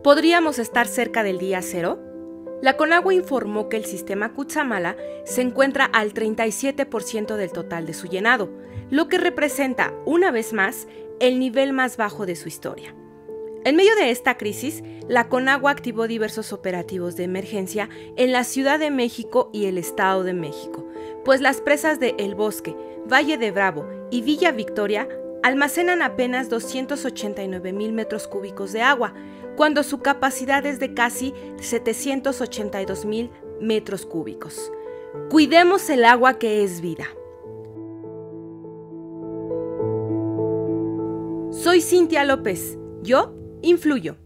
¿Podríamos estar cerca del día cero? La Conagua informó que el sistema Cutzamala se encuentra al 37% del total de su llenado, lo que representa, una vez más, el nivel más bajo de su historia. En medio de esta crisis, la Conagua activó diversos operativos de emergencia en la Ciudad de México y el Estado de México, pues las presas de El Bosque, Valle de Bravo y Villa Victoria almacenan apenas 289,000 metros cúbicos de agua, cuando su capacidad es de casi 782,000 metros cúbicos. Cuidemos el agua, que es vida. Soy Cintia López. Yo influyo.